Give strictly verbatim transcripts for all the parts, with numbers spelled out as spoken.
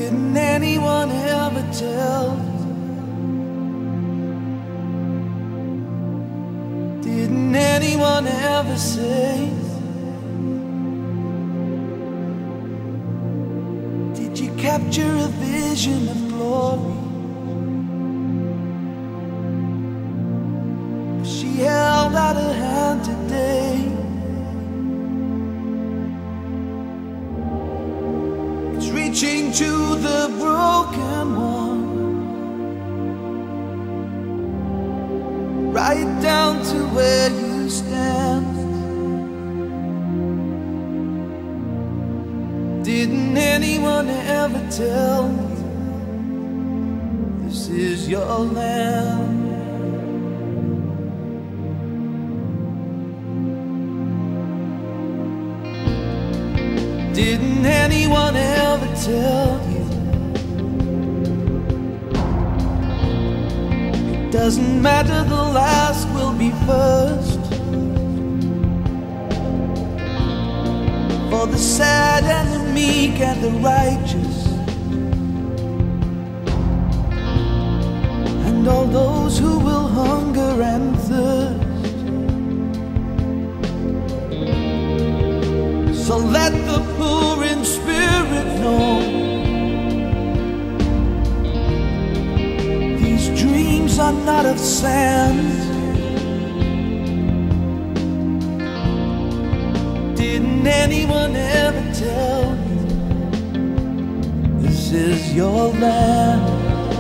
Didn't anyone ever tell you? Didn't anyone ever say? Did you capture a vision of glory? She held out her hand today. It's reaching to the broken one, right down to where you stand. Didn't anyone ever tell you this is your land? Didn't anyone ever tell you it doesn't matter, the last will be first? For the sad and the meek and the righteous, and all those who will hunger and thirst. So let the poor in spirit know these dreams are not of sand. Didn't anyone ever tell you this is your land?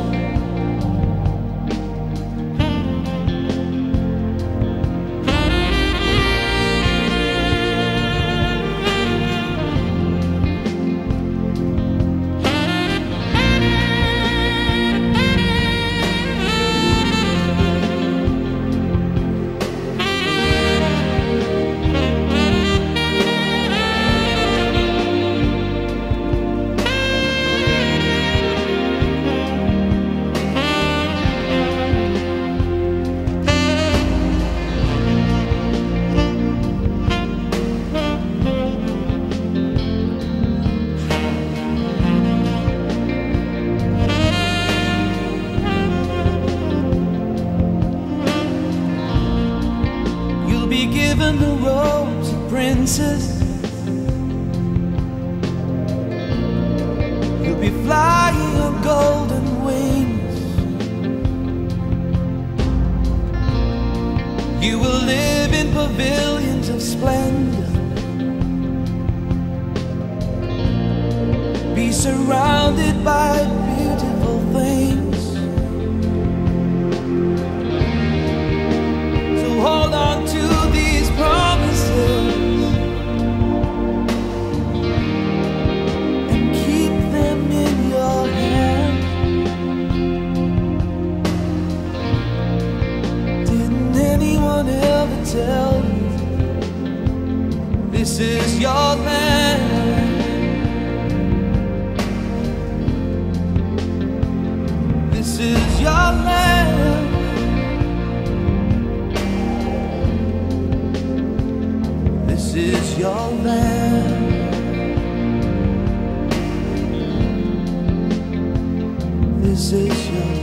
Be given the robes of princes, you'll be flying on golden wings. You will live in pavilions of splendor, be surrounded by beautiful things. So hold on to these promises and keep them in your hand. Didn't anyone ever tell you this is your land? This is your land. This is your land. This is your